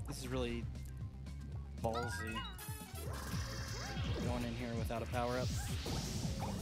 This is really ballsy. Going in here without a power-up.